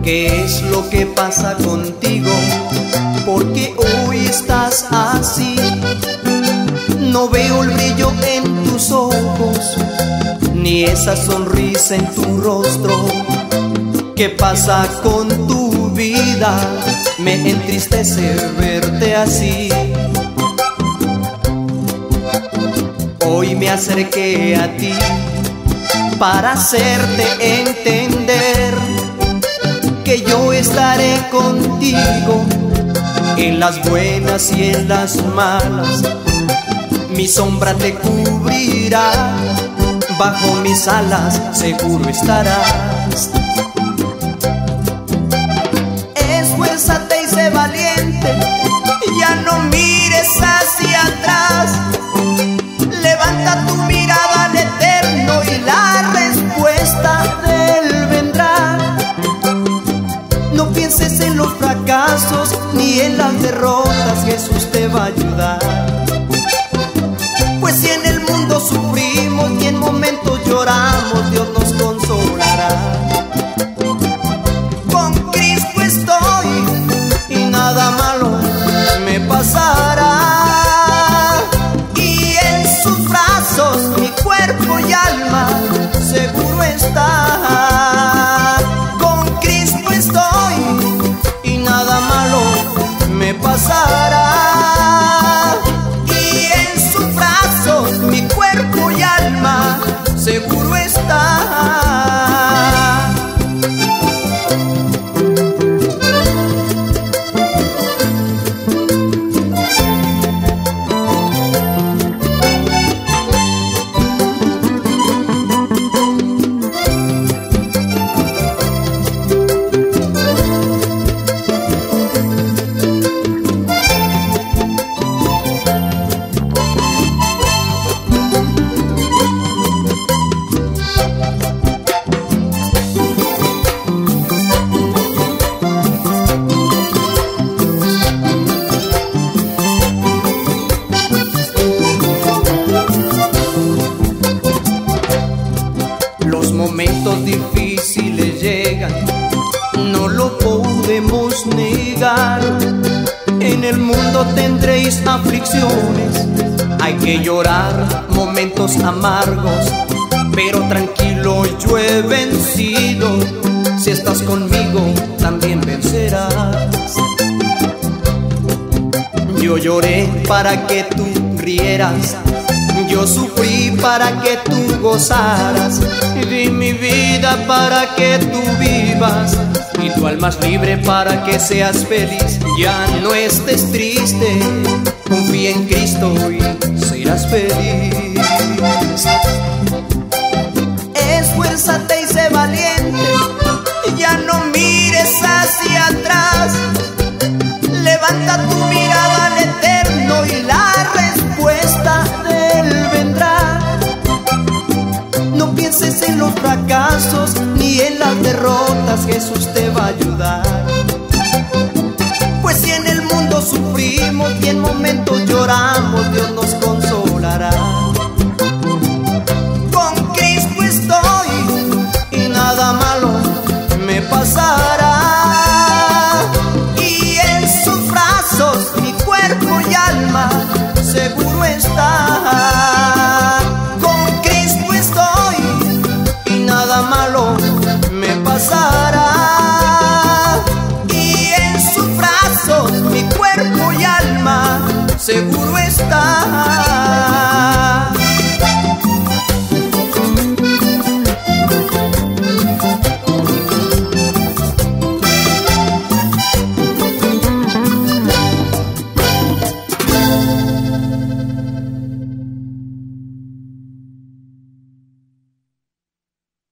¿Qué es lo que pasa contigo? Porque hoy estás así. No veo el brillo en tus ojos, ni esa sonrisa en tu rostro. ¿Qué pasa con tu vida? Me entristece verte así. Hoy me acerqué a ti para hacerte entender que yo estaré contigo en las buenas y en las malas. Mi sombra te cubrirá, bajo mis alas seguro estarás. Esfuérzate y sé valiente, ya no mires hacia atrás. Levanta tu mirada al eterno y la respuesta de él vendrá. No pienses en los fracasos ni en las derrotas, Jesús te va a ayudar. Pues si en el mundo sufrimos y en momentos lloramos, Dios nos consolará. Con Cristo estoy y nada malo me pasará. Y en sus brazos mi cuerpo y alma seguro está. Con Cristo estoy y nada malo me pasará. Y en sus brazos mi cuerpo y alma seguro está. Los momentos difíciles llegan, no lo podemos negar. En el mundo tendréis aflicciones, hay que llorar momentos amargos, pero tranquilo, yo he vencido. Si estás conmigo, también vencerás. Yo lloré para que tú rieras, yo sufrí para que tú gozaras, di mi vida para que tú vivas, y tu alma es libre para que seas feliz. Ya no estés triste, confía en Cristo y serás feliz. Esfuérzate y sé valiente, ya no mires hacia atrás. Levanta tu mirada al eterno y la respuesta de él vendrá. No pienses en los fracasos ni en las derrotas, Jesús te va a ayudar. Pues si en el mundo sufrimos y en momentos lloramos, Dios nos consolará. Con Cristo estoy y nada malo me pasará. Y en sus brazos mi cuerpo y alma seguro está. Con Cristo estoy y nada malo me pasará. Y en sus brazos mi cuerpo y alma seguro está.